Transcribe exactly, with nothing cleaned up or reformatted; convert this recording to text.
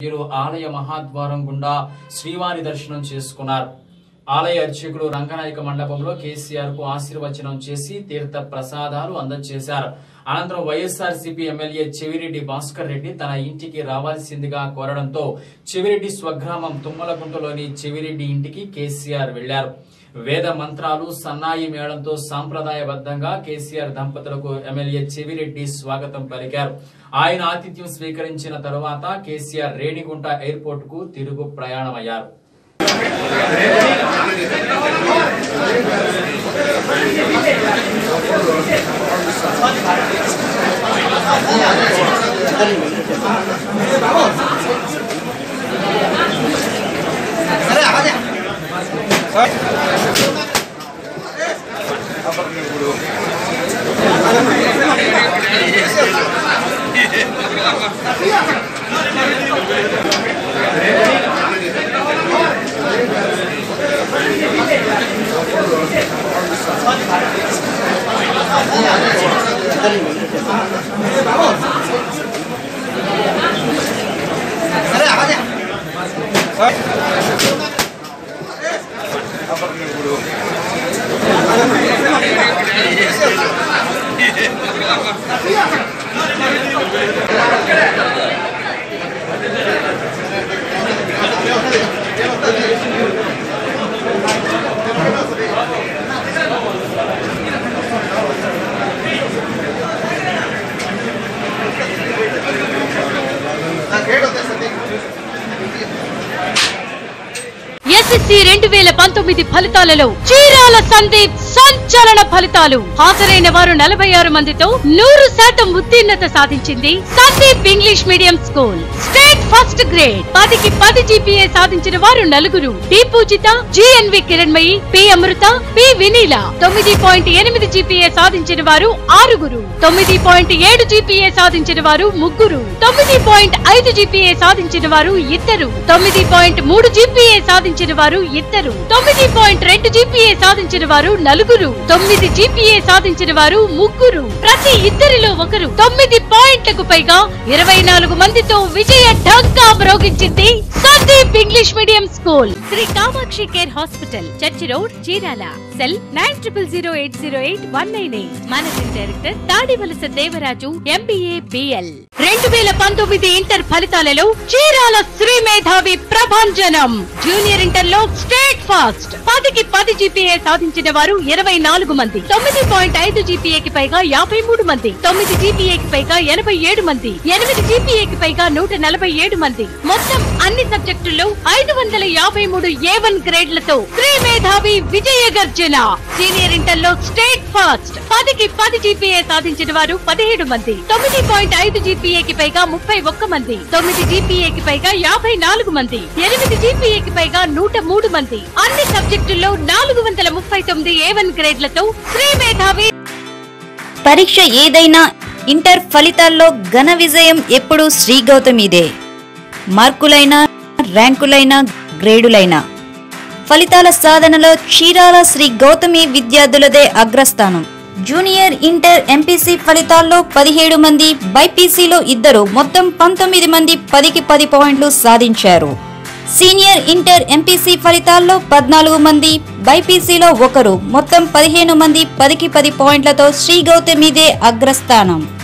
ఆలయ మహాద్వారం గుండా శ్రీవారి దర్శనం చేసుకున్నారు. ఆలయ అర్చకులు రంగనాయక మండపంలో కేసీఆర్ కు ఆశీర్వచనం చేసి తీర్థ ప్రసాదాలు అందజేశారు. అనంతరం వైఎస్ఆర్సీపీ ఎమ్మెల్యే చెవిరెడ్డి భాస్కర్ రెడ్డి తన ఇంటికి రావాల్సిందిగా కోరడంతో చెవిరెడ్డి స్వగ్రామం తుమ్మలగుంటలోని చెవిరెడ్డి ఇంటికి కేసీఆర్ వెళ్లారు. వేద మంత్రాలు సన్నాయి మేళంతో సాంప్రదాయబద్దంగా కేసీఆర్ దంపతులకు ఎమ్మెల్యే చెవిరెడ్డి స్వాగతం పలికారు. ఆయన ఆతిథ్యం స్వీకరించిన తరువాత కేసీఆర్ రేణిగుంట ఎయిర్పోర్ట్ కు తిరుగు ప్రయాణమయ్యారు. ఎస్ఎస్సీ రెండు వేల పంతొమ్మిది ఫలితాలలో చీరాల సందీప్ సంచలన ఫలితాలు. హాజరైన వారు నలభై ఆరు మందితో నూరు శాతం ఉత్తీర్ణత సాధించింది Sandeep English medium school. State first grade పదికి పది జీపీఏ సాధించిన వారు నలుగురు. D Poojitha, GNV Kiranmayi, P Amrutha, P Vineela. తొమ్మిది పాయింట్ ఎనిమిది జీపీఏ సాధించిన వారు ఆరుగురు. తొమ్మిది పాయింట్ ఏడు జీపీఏ సాధించిన వారు ముగ్గురు. తొమ్మిది పాయింట్ ఐదు జీపీఏ సాధించిన వారు ఇద్దరు. తొమ్మిది పాయింట్ మూడు జీపీఏ సాధించిన వారు ఇద్దరు. తొమ్మిది పాయింట్ రెండు జీపీఏ సాధించిన వారు నలుగురు. తొమ్మిది జీపీఏ సాధించిన వారు ముగ్గురు. ప్రతి ఇద్దరిలో ఒకరు. తొమ్మిది పాయింట్లకు పైగా ఇరవై నాలుగు మందితో విజయ ఢంకా మ్రోగించింది Sandeep English medium school. Shri Kamakshi care hospital, church road, Chirala. Cell nine triple zero eight zero eight one nine eight. Managing director Tadivalasa Devaraju, MBA, BL. రెండు వేల పంతొమ్మిది ఇంటర్ ఫలితాలలో చీరాల శ్రీ మేధావి ప్రభంజనం. జూనియర్ ఇంటర్ లో స్టేట్ ఫాస్ట్ పదికి పది జీపీఏ సాధించిన వారు ఇరవై నాలుగు మంది. తొమ్మిది పాయింట్ ఐదు జీపీఏకి పైగా యాభై మూడు మంది. తొమ్మిది జీపీఏకి పైగా ఎనభై ఏడు మంది. ఎనిమిది జీపీఏకి పైగా నూట నలభై ఏడు మంది. మొత్తం అన్ని సబ్జెక్టుల్లో ఐదు వందల యాభై మూడు ఏ వన్ గ్రేడ్లతో శ్రీ మేధావి విజయ గర్జన. సీనియర్ ఇంటర్ లో స్టేట్ ఫాస్ట్ పదికి పది జీపీఏ సాధించిన వారు పదిహేడు మంది. తొమ్మిది పాయింట్ ఐదు జీపీఏకి పైగా ముప్పై ఒక్క మంది. తొమ్మిది జీపీఏకి పైగా యాభై నాలుగు మంది. ఎనిమిది జీపీఏకి పైగా నూట మూడు మంది. అన్ని సబ్జెక్టుల్లో నాలుగు వందల ముప్పై తొమ్మిది ఏ వన్ గ్రేడ్లతో శ్రీ మేధావి. పరీక్ష ఏదైనా ఇంటర్ ఫలితాల్లో ఘన విజయం ఎప్పుడూ శ్రీ గౌతమిదే. మార్కులైనా, ర్యాంకులైనా, గ్రేడులైనా ఫలితాల సాధనలో చీరాల శ్రీ గౌతమి విద్యార్థులదే అగ్రస్థానం. జూనియర్ ఇంటర్ ఎంపీసీ ఫలితాల్లో పదిహేడు మంది, బైపీసీలో ఇద్దరు, మొత్తం పంతొమ్మిది మంది పదికి పది పాయింట్లు సాధించారు. సీనియర్ ఇంటర్ ఎంపీసీ ఫలితాల్లో పద్నాలుగు మంది, బైపీసీలో ఒకరు, మొత్తం పదిహేను మంది పదికి పది పాయింట్లతో శ్రీ గౌతమిదే అగ్రస్థానం.